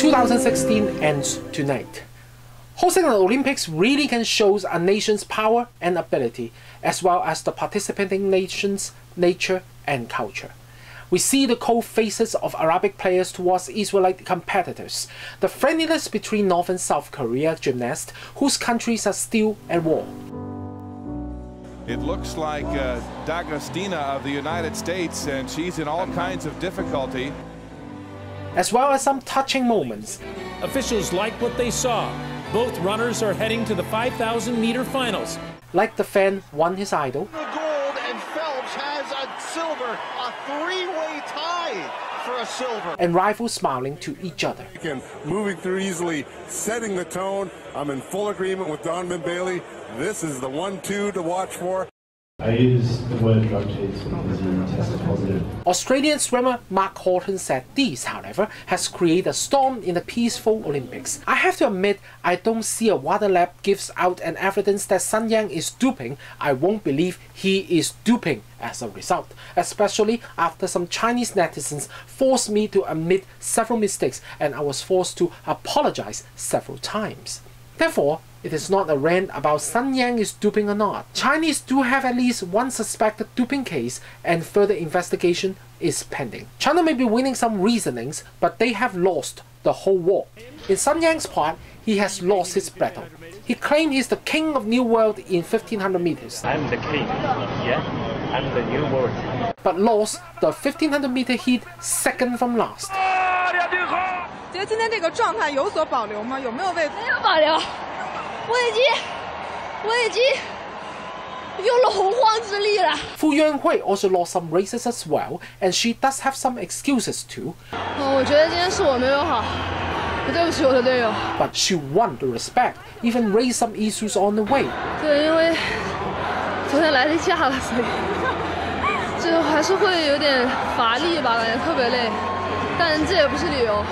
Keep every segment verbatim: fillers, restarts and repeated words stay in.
two thousand sixteen ends tonight. Hosting the Olympics really can show a nation's power and ability, as well as the participating nation's nature and culture. We see the cold faces of Arabic players towards Israelite competitors, the friendliness between North and South Korea gymnasts whose countries are still at war. It looks like uh, D'Agostina of the United States, and she's in all kinds of difficulty. As well as some touching moments. Officials like what they saw. Both runners are heading to the five thousand meter finals. Like the fan won his idol. The gold, and Phelps has a silver, a three-way tie for a silver. And rivals smiling to each other. And moving through easily, setting the tone. I'm in full agreement with Donovan Bailey. This is the one two to watch for. I used the word drug chase because he tested positive. Australian swimmer Mark Horton said this, however, has created a storm in the peaceful Olympics. I have to admit, I don't see a water lab gives out an evidence that Sun Yang is doping. I won't believe he is doping as a result, especially after some Chinese netizens forced me to admit several mistakes and I was forced to apologize several times. Therefore, it is not a rant about Sun Yang is doping or not. Chinese do have at least one suspected doping case and further investigation is pending. China may be winning some reasonings, but they have lost the whole war. In Sun Yang's part, he has lost his battle. He claimed he's the king of new world in fifteen hundred meters. I'm the king, yeah, I'm the new world. But lost the fifteen hundred meter heat second from last. 觉得今天这个状态有所保留吗？有没有为？ 没有保留，我已经，我已经用了洪荒之力了。 Fu Yuanhui also lost some races as well, and she does have some excuses too. 嗯，我觉得今天是我没有好，对不起我的队友。 But she won the respect, even raised some issues on the way. 对，因为昨天来例假了，所以就还是会有点乏力吧，感觉特别累，但这也不是理由。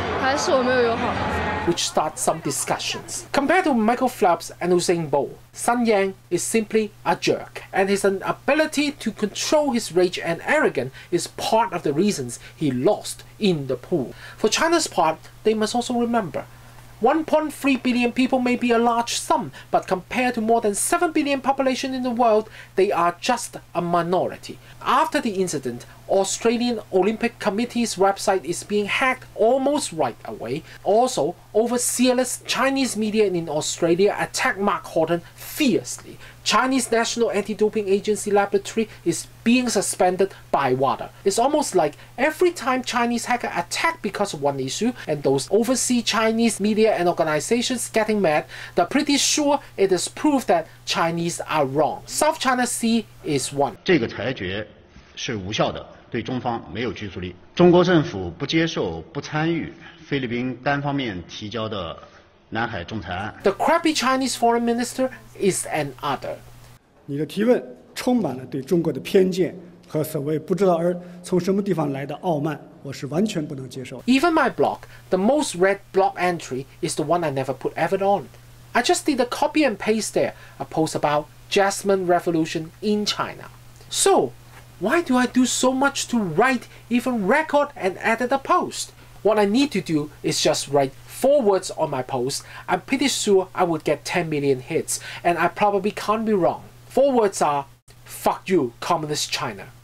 which starts some discussions. Compared to Michael Phelps and Usain Bolt, Sun Yang is simply a jerk, and his inability to control his rage and arrogance is part of the reasons he lost in the pool. For China's part, they must also remember, one point three billion people may be a large sum, but compared to more than seven billion population in the world, they are just a minority. After the incident, Australian Olympic Committee's website is being hacked almost right away. Also, overzealous Chinese media in Australia attack Mark Horton fiercely. Chinese National Anti-Doping Agency laboratory is being suspended by WADA. It's almost like every time Chinese hacker attack because of one issue and those overseas Chinese media and organizations getting mad, they're pretty sure it is proof that Chinese are wrong. South China Sea is one. 这个裁决是无效的，对中方没有拘束力。中国政府不接受、不参与菲律宾单方面提交的南海仲裁案。 The crappy Chinese foreign minister is an other. 你的提问充满了对中国的偏见和所谓不知道而从什么地方来的傲慢，我是完全不能接受。 Even my blog, the most read blog entry, is the one I never put effort on. I just did a copy and paste there, a post about Jasmine Revolution in China. So, why do I do so much to write, even record and edit a post? What I need to do is just write four words on my post. I'm pretty sure I would get ten million hits, and I probably can't be wrong. Four words are, fuck you, Communist China.